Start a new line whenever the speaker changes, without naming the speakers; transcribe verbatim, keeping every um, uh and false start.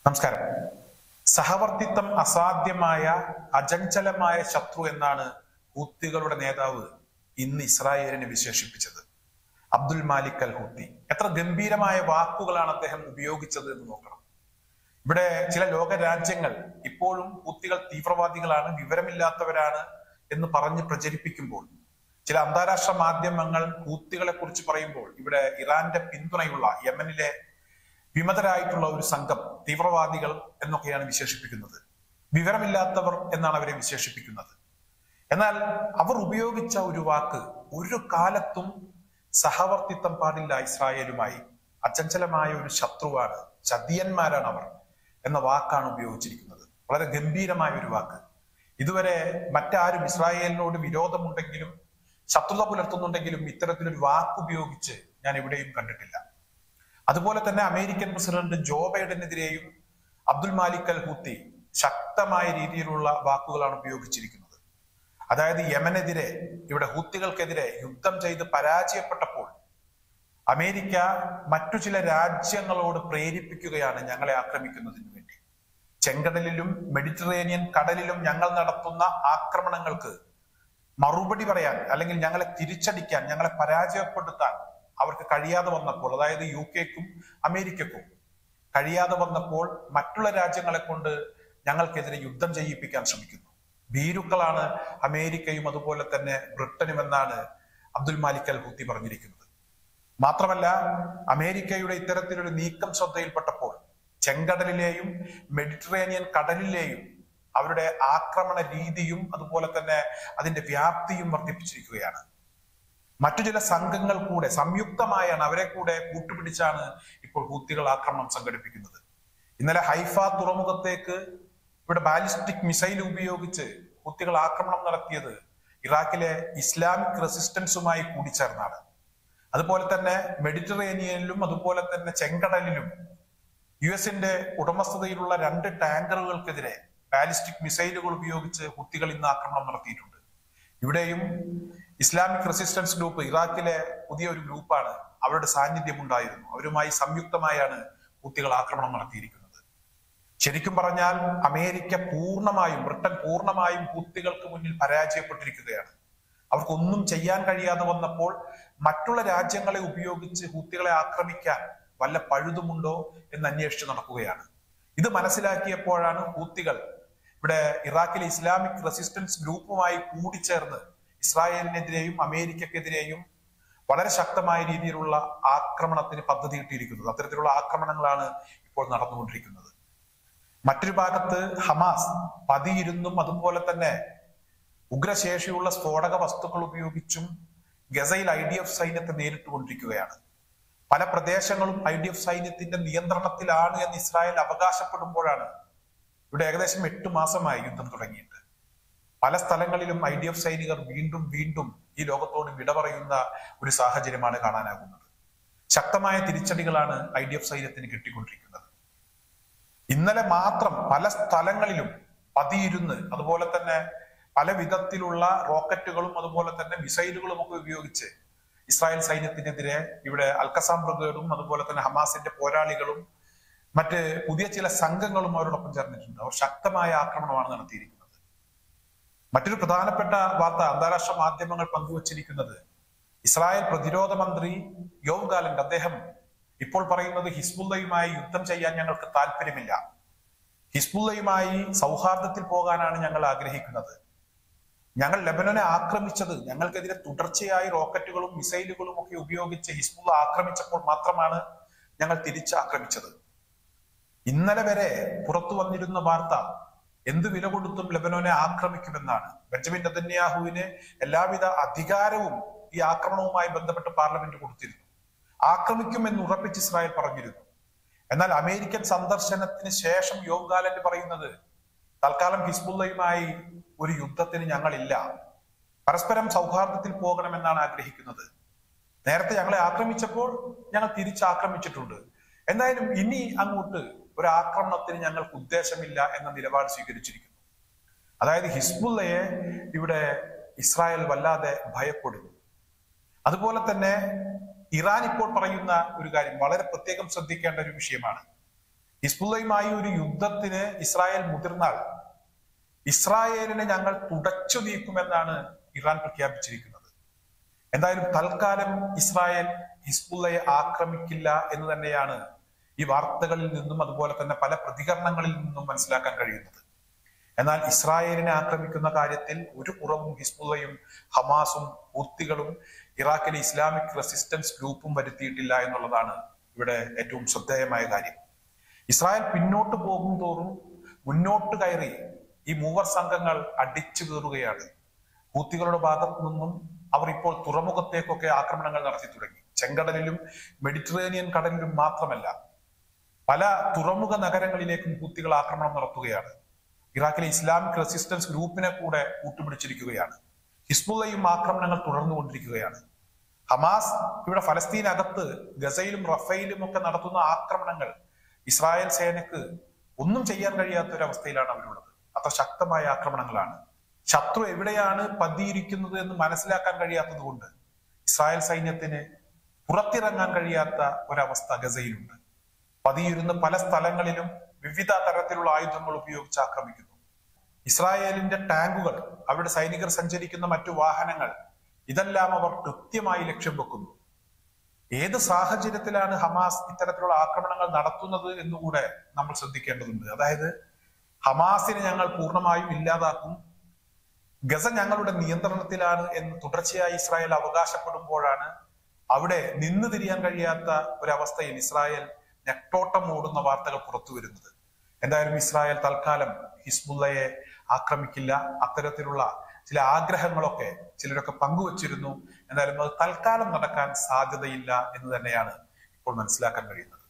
നമസ്കാരം. സഹവർത്തിത്വം അസാധ്യമായ അചഞ്ചലമായ ശത്രു എന്നാണ് ഹൂത്തികളുടെ നേതാവ് ഇന്ന് ഇസ്രായേലിനെ വിശേഷിപ്പിച്ചത്. Abdul Malik al Houthi. എത്ര ഗംഭീരമായ വാക്കുകളാണ് അദ്ദേഹം ഉപയോഗിച്ചത് എന്ന് നോക്കണം. ഇവിടെ ചില ലോക രാജ്യങ്ങൾ ഇപ്പോഴും ഹൂത്തികൾ തീവ്രവാദികളാണ്, വിവരമില്ലാത്തവരാണ് എന്ന് പറഞ്ഞ് പ്രചരിപ്പിക്കുമ്പോൾ, ചില അന്താരാഷ്ട്ര മാധ്യമങ്ങൾ ഹൂത്തികളെ കുറിച്ച് പറയുമ്പോൾ ഇവിടെ ഇറാന്റെ പിന്തുണയുള്ള യമനിലെ വിമതരായിട്ടുള്ള ഒരു സംഘം തീവ്രവാദികൾ എന്നൊക്കെയാണ് വിശേഷിപ്പിക്കുന്നത്. വിവരമില്ലാത്തവർ എന്നാണ് അവരെ വിശേഷിപ്പിക്കുന്നത്. എന്നാൽ അവർ ഉപയോഗിച്ച ഒരു വാക്ക്, ഒരു കാലത്തും സഹവർത്തിത്വം പാടില്ല ഇസ്രായേലുമായി, അചഞ്ചലമായ ഒരു ശത്രുവാണ്, ചതിയന്മാരാണ് അവർ എന്ന വാക്കാണ് ഉപയോഗിച്ചിരിക്കുന്നത്. വളരെ ഗംഭീരമായ ഒരു വാക്ക്. ഇതുവരെ മറ്റാരും ഇസ്രായേലിനോട് വിരോധമുണ്ടെങ്കിലും ശത്രുത പുലർത്തുന്നുണ്ടെങ്കിലും ഇത്തരത്തിലൊരു വാക്ക് ഉപയോഗിച്ച് ഞാൻ എവിടെയും കണ്ടിട്ടില്ല. അതുപോലെ തന്നെ അമേരിക്കൻ പ്രസിഡന്റ് ജോ ബൈഡനെതിരെയും അബ്ദുൽ മാലിക് അൽ ഹൂത്തി ശക്തമായ രീതിയിലുള്ള വാക്കുകളാണ് ഉപയോഗിച്ചിരിക്കുന്നത്. അതായത് യമനെതിരെ, ഇവിടെ ഹൂത്തികൾക്കെതിരെ യുദ്ധം ചെയ്ത് പരാജയപ്പെട്ടപ്പോൾ അമേരിക്ക മറ്റു ചില രാജ്യങ്ങളോട് പ്രേരിപ്പിക്കുകയാണ് ഞങ്ങളെ ആക്രമിക്കുന്നതിന് വേണ്ടി. ചെങ്കടലിലും മെഡിറ്ററേനിയൻ കടലിലും ഞങ്ങൾ നടത്തുന്ന ആക്രമണങ്ങൾക്ക് മറുപടി പറയാൻ, അല്ലെങ്കിൽ ഞങ്ങളെ തിരിച്ചടിക്കാൻ, ഞങ്ങളെ പരാജയപ്പെടുത്താൻ അവർക്ക് കഴിയാതെ വന്നപ്പോൾ, അതായത് യു കെക്കും അമേരിക്കക്കും കഴിയാതെ വന്നപ്പോൾ മറ്റുള്ള രാജ്യങ്ങളെ കൊണ്ട് ഞങ്ങൾക്കെതിരെ യുദ്ധം ചെയ്യിപ്പിക്കാൻ ശ്രമിക്കുന്നു. ഭീരുക്കളാണ് അമേരിക്കയും അതുപോലെ തന്നെ ബ്രിട്ടനും എന്നാണ് അബ്ദുൽ മാലിക് അൽ ഹൂത്തി പറഞ്ഞിരിക്കുന്നത്. മാത്രമല്ല, അമേരിക്കയുടെ ഇത്തരത്തിലൊരു നീക്കം ശ്രദ്ധയിൽപ്പെട്ടപ്പോൾ ചെങ്കടലിലെയും മെഡിറ്ററേനിയൻ കടലിലെയും അവരുടെ ആക്രമണ രീതിയും അതുപോലെ തന്നെ അതിന്റെ വ്യാപ്തിയും വർദ്ധിപ്പിച്ചിരിക്കുകയാണ്. മറ്റു ചില സംഘങ്ങൾ കൂടെ സംയുക്തമായാണ്, അവരെ കൂടെ കൂട്ടുപിടിച്ചാണ് ഇപ്പോൾ ഹൂത്തികൾ ആക്രമണം സംഘടിപ്പിക്കുന്നത്. ഇന്നലെ ഹൈഫ തുറമുഖത്തേക്ക് ഇവിടെ ബാലിസ്റ്റിക് മിസൈൽ ഉപയോഗിച്ച് ഹൂത്തികൾ ആക്രമണം നടത്തിയത് ഇറാഖിലെ ഇസ്ലാമിക് റെസിസ്റ്റൻസുമായി കൂടിച്ചേർന്നാണ്. അതുപോലെ തന്നെ മെഡിറ്ററേനിയനിലും അതുപോലെ തന്നെ ചെങ്കടലിലും യു എസിന്റെ ഉടമസ്ഥതയിലുള്ള രണ്ട് ടാങ്കറുകൾക്കെതിരെ ബാലിസ്റ്റിക് മിസൈലുകൾ ഉപയോഗിച്ച് ഹൂത്തികൾ ഇന്ന് ആക്രമണം നടത്തിയിട്ടുണ്ട്. ഇവിടെയും ഇസ്ലാമിക് റെസിസ്റ്റൻസ് ഗ്രൂപ്പ്, ഇറാഖിലെ പുതിയ ഒരു ഗ്രൂപ്പാണ്, അവരുടെ സാന്നിധ്യം ഉണ്ടായിരുന്നു. അവരുമായി സംയുക്തമായാണ് ഹൂത്തികൾ ആക്രമണം നടത്തിയിരിക്കുന്നത്. ശരിക്കും പറഞ്ഞാൽ അമേരിക്ക പൂർണ്ണമായും, ബ്രിട്ടൻ പൂർണ്ണമായും ഹൂത്തികൾക്ക് മുന്നിൽ പരാജയപ്പെട്ടിരിക്കുകയാണ്. അവർക്കൊന്നും ചെയ്യാൻ കഴിയാതെ വന്നപ്പോൾ മറ്റുള്ള രാജ്യങ്ങളെ ഉപയോഗിച്ച് ഹൂത്തികളെ ആക്രമിക്കാൻ വല്ല പഴുതുമുണ്ടോ എന്ന് അന്വേഷിച്ച് നടക്കുകയാണ്. ഇത് മനസ്സിലാക്കിയപ്പോഴാണ് ഹൂത്തികൾ ഇവിടെ ഇറാഖിലെ ഇസ്ലാമിക് റെസിസ്റ്റൻസ് ഗ്രൂപ്പുമായി കൂടിച്ചേർന്ന് ഇസ്രായേലിനെതിരെയും അമേരിക്കക്കെതിരെയും വളരെ ശക്തമായ രീതിയിലുള്ള ആക്രമണത്തിന് പദ്ധതിയിട്ടിരിക്കുന്നത്. അത്തരത്തിലുള്ള ആക്രമണങ്ങളാണ് ഇപ്പോൾ നടന്നുകൊണ്ടിരിക്കുന്നത്. മറ്റൊരു ഭാഗത്ത് ഹമാസ് പതിയിരുന്നും അതുപോലെ തന്നെ ഉഗ്രശേഷിയുള്ള സ്ഫോടക വസ്തുക്കൾ ഉപയോഗിച്ചും ഗസയിൽ ഐ ഡി എഫ് സൈന്യത്തെ നേരിട്ടുകൊണ്ടിരിക്കുകയാണ്. പല പ്രദേശങ്ങളും ഐ ഡി എഫ് സൈന്യത്തിന്റെ നിയന്ത്രണത്തിലാണ് എന്ന് ഇസ്രായേൽ അവകാശപ്പെടുമ്പോഴാണ് ഇവിടെ ഏകദേശം എട്ട് മാസമായി യുദ്ധം തുടങ്ങിയിട്ട് പല സ്ഥലങ്ങളിലും ഐ ഡി എഫ് സൈനികർ വീണ്ടും വീണ്ടും ഈ ലോകത്തോട് വിട പറയുന്ന ഒരു സാഹചര്യമാണ് കാണാനാകുന്നത്. ശക്തമായ തിരിച്ചടികളാണ് ഐ ഡി എഫ് സൈന്യത്തിന് കിട്ടിക്കൊണ്ടിരിക്കുന്നത്. ഇന്നലെ മാത്രം പല സ്ഥലങ്ങളിലും പതിയിരുന്ന് അതുപോലെ തന്നെ പല വിധത്തിലുള്ള റോക്കറ്റുകളും അതുപോലെ തന്നെ മിസൈലുകളും ഒക്കെ ഉപയോഗിച്ച് ഇസ്രായേൽ സൈന്യത്തിനെതിരെ ഇവിടെ അൽക്കസാം ബ്രിഗേഡും അതുപോലെ തന്നെ ഹമാസിന്റെ പോരാളികളും മറ്റ് പുതിയ ചില സംഘങ്ങളും അവരോടൊപ്പം ചേർന്നിട്ടുണ്ട്. അവർ ശക്തമായ ആക്രമണമാണ് നടത്തിയിരിക്കുന്നത്. മറ്റൊരു പ്രധാനപ്പെട്ട വാർത്ത അന്താരാഷ്ട്ര മാധ്യമങ്ങൾ പങ്കുവച്ചിരിക്കുന്നത്, ഇസ്രായേൽ പ്രതിരോധ മന്ത്രി യോവ് ഗാലന്റ്, അദ്ദേഹം ഇപ്പോൾ പറയുന്നത് ഹിസ്ബുള്ളയുമായി യുദ്ധം ചെയ്യാൻ ഞങ്ങൾക്ക് താല്പര്യമില്ല, ഹിസ്ബുള്ളയുമായി സൗഹാർദ്ദത്തിൽ പോകാനാണ് ഞങ്ങൾ ആഗ്രഹിക്കുന്നത്. ഞങ്ങൾ ലെബനനെ ആക്രമിച്ചത്, ഞങ്ങൾക്കെതിരെ തുടർച്ചയായി റോക്കറ്റുകളും മിസൈലുകളും ഒക്കെ ഉപയോഗിച്ച് ഹിസ്ബുള്ള ആക്രമിച്ചപ്പോൾ മാത്രമാണ് ഞങ്ങൾ തിരിച്ചാക്രമിച്ചത്. ഇന്നലെ വരെ പുറത്തു വന്നിരുന്ന വാർത്ത എന്ത് വില കൊടുത്തും ലെബനോനെ ആക്രമിക്കുമെന്നാണ്. ബെഞ്ചമിൻ നെതന്യാഹുവിന് എല്ലാവിധ അധികാരവും ഈ ആക്രമണവുമായി ബന്ധപ്പെട്ട് പാർലമെന്റ് കൊടുത്തിരുന്നു. ആക്രമിക്കുമെന്ന് ഉറപ്പിച്ച് ഇസ്രായേൽ പറഞ്ഞിരുന്നു. എന്നാൽ അമേരിക്കൻ സന്ദർശനത്തിന് ശേഷം യോവ് ഗാലന്റ് പറയുന്നത്, തൽക്കാലം ഹിസ്ബുള്ളയുമായി ഒരു യുദ്ധത്തിന് ഞങ്ങളില്ല, പരസ്പരം സൗഹാർദ്ദത്തിൽ പോകണമെന്നാണ് ആഗ്രഹിക്കുന്നത്. നേരത്തെ ഞങ്ങളെ ആക്രമിച്ചപ്പോൾ ഞങ്ങൾ തിരിച്ചാക്രമിച്ചിട്ടുണ്ട്, എന്തായാലും ഇനി അങ്ങോട്ട് ഒരു ആക്രമണത്തിന് ഞങ്ങൾക്ക് ഉദ്ദേശമില്ല എന്ന നിലപാട് സ്വീകരിച്ചിരിക്കുന്നു. അതായത് ഹിസ്ബുള്ളയെ ഇവിടെ ഇസ്രായേൽ വല്ലാതെ ഭയപ്പെടുന്നു. അതുപോലെ തന്നെ ഇറാൻ ഇപ്പോൾ പറയുന്ന ഒരു കാര്യം വളരെ പ്രത്യേകം ശ്രദ്ധിക്കേണ്ട ഒരു വിഷയമാണ്. ഹിസ്ബുള്ളയുമായി ഒരു യുദ്ധത്തിന് ഇസ്രായേൽ മുതിർന്നാൽ ഇസ്രായേലിനെ ഞങ്ങൾ തുടച്ചു നീക്കുമെന്നാണ് ഇറാൻ പ്രഖ്യാപിച്ചിരിക്കുന്നത്. എന്തായാലും തൽക്കാലം ഇസ്രായേൽ ഹിസ്ബുള്ളയെ ആക്രമിക്കില്ല എന്ന് തന്നെയാണ് ഈ വാർത്തകളിൽ നിന്നും അതുപോലെ തന്നെ പല പ്രതികരണങ്ങളിൽ നിന്നും മനസ്സിലാക്കാൻ കഴിയുന്നത്. എന്നാൽ ഇസ്രായേലിനെ ആക്രമിക്കുന്ന കാര്യത്തിൽ ഒരു കുറവും ഹിസ്ബുള്ളയും ഹമാസും ഹൂത്തികളും ഇറാഖിലെ ഇസ്ലാമിക് റെസിസ്റ്റൻസ് ഗ്രൂപ്പും വരുത്തിയിട്ടില്ല എന്നുള്ളതാണ് ഇവിടെ ഏറ്റവും ശ്രദ്ധേയമായ കാര്യം. ഇസ്രായേൽ പിന്നോട്ട് പോകും തോറും മുന്നോട്ട് കയറി ഈ മൂവർ സംഘങ്ങൾ അടിച്ചു കയറുകയാണ്. ഹൂത്തികളുടെ ഭാഗത്തു നിന്നും അവർ ഇപ്പോൾ തുറമുഖത്തേക്കൊക്കെ ആക്രമണങ്ങൾ നടത്തി തുടങ്ങി. ചെങ്കടലിലും മെഡിറ്ററേനിയൻ കടലിലും മാത്രമല്ല, പല തുറമുഖ നഗരങ്ങളിലേക്കും ഹൂത്തികൾ ആക്രമണം നടത്തുകയാണ്. ഇറാഖിലെ ഇസ്ലാമിക് റെസിസ്റ്റൻസ് ഗ്രൂപ്പിനെ കൂടെ കൂട്ടുപിടിച്ചിരിക്കുകയാണ്. ഹിസ്ബുള്ളയും ആക്രമണങ്ങൾ തുടർന്നുകൊണ്ടിരിക്കുകയാണ്. ഹമാസ് ഇവിടെ ഫലസ്തീനകത്ത് ഗസയിലും റഫയിലും ഒക്കെ നടത്തുന്ന ആക്രമണങ്ങൾ ഇസ്രായേൽ സേനക്ക് ഒന്നും ചെയ്യാൻ കഴിയാത്ത ഒരു അവസ്ഥയിലാണ് അവരുള്ളത്. അത്ര ശക്തമായ ആക്രമണങ്ങളാണ്. ശത്രു എവിടെയാണ് പതിയിരിക്കുന്നത് എന്ന് മനസ്സിലാക്കാൻ കഴിയാത്തത് കൊണ്ട് ഇസ്രായേൽ സൈന്യത്തിന് പുറത്തിറങ്ങാൻ കഴിയാത്ത ഒരവസ്ഥ ഗസയിലുണ്ട്. പതിയിരുന്ന് പല സ്ഥലങ്ങളിലും വിവിധ തരത്തിലുള്ള ആയുധങ്ങൾ ഉപയോഗിച്ച് ആക്രമിക്കുന്നു. ഇസ്രായേലിന്റെ ടാങ്കുകൾ, അവരുടെ സൈനികർ സഞ്ചരിക്കുന്ന മറ്റു വാഹനങ്ങൾ, ഇതെല്ലാം അവർ കൃത്യമായി ലക്ഷ്യം വെക്കുന്നു. ഏത് സാഹചര്യത്തിലാണ് ഹമാസ് ഇത്തരത്തിലുള്ള ആക്രമണങ്ങൾ നടത്തുന്നത് എന്നുകൂടെ നമ്മൾ ശ്രദ്ധിക്കേണ്ടതുണ്ട്. അതായത് ഹമാസിനെ ഞങ്ങൾ പൂർണ്ണമായും ഇല്ലാതാക്കും, ഗസ ഞങ്ങളുടെ നിയന്ത്രണത്തിലാണ് എന്ന് തുടർച്ചയായി ഇസ്രായേൽ അവകാശപ്പെടുമ്പോഴാണ് അവിടെ നിന്ന് തിരിയാൻ കഴിയാത്ത ഒരവസ്ഥയിൽ ഇസ്രായേൽ നെട്ടോട്ടം ഓടുന്ന വാർത്തകൾ പുറത്തു വരുന്നത്. എന്തായാലും ഇസ്രായേൽ തൽക്കാലം ഹിസ്ബുള്ളയെ ആക്രമിക്കില്ല. അത്തരത്തിലുള്ള ചില ആഗ്രഹങ്ങളൊക്കെ ചിലരൊക്കെ പങ്കുവച്ചിരുന്നു. എന്തായാലും അത് തൽക്കാലം നടക്കാൻ സാധ്യതയില്ല എന്ന് തന്നെയാണ് ഇപ്പോൾ മനസ്സിലാക്കാൻ കഴിയുന്നത്.